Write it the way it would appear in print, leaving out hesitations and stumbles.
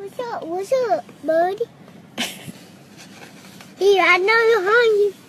What's up, buddy? Here, I know you're hungry.